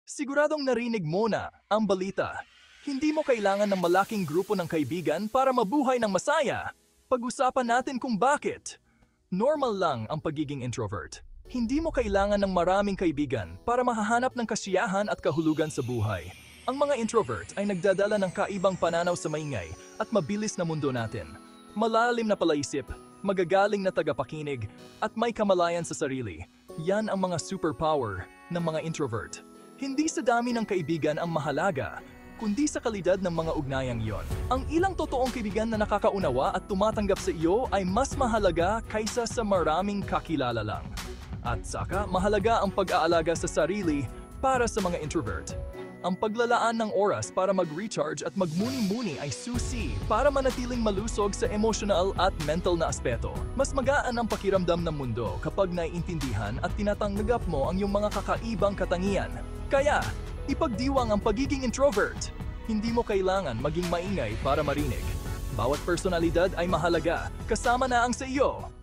Siguradong narinig mo na ang balita. Hindi mo kailangan ng malaking grupo ng kaibigan para mabuhay ng masaya. Pag-usapan natin kung bakit. Normal lang ang pagiging introvert. Hindi mo kailangan ng maraming kaibigan para mahahanap ng kasiyahan at kahulugan sa buhay. Ang mga introvert ay nagdadala ng kaibang pananaw sa maingay at mabilis na mundo natin. Malalim na palaisip, magagaling na tagapakinig, at may kamalayan sa sarili. Yan ang mga superpower ng mga introvert. Hindi sa dami ng kaibigan ang mahalaga, kundi sa kalidad ng mga ugnayang iyon. Ang ilang totoong kaibigan na nakakaunawa at tumatanggap sa iyo ay mas mahalaga kaysa sa maraming kakilala lang. At saka, mahalaga ang pag-aalaga sa sarili para sa mga introvert. Ang paglalaan ng oras para mag-recharge at magmuni-muni ay susi para manatiling malusog sa emotional at mental na aspeto. Mas magaan ang pakiramdam ng mundo kapag naiintindihan at tinatanggap mo ang iyong mga kakaibang katangian. Kaya, ipagdiwang ang pagiging introvert. Hindi mo kailangan maging maingay para marinig. Bawat personalidad ay mahalaga, kasama na ang sa iyo.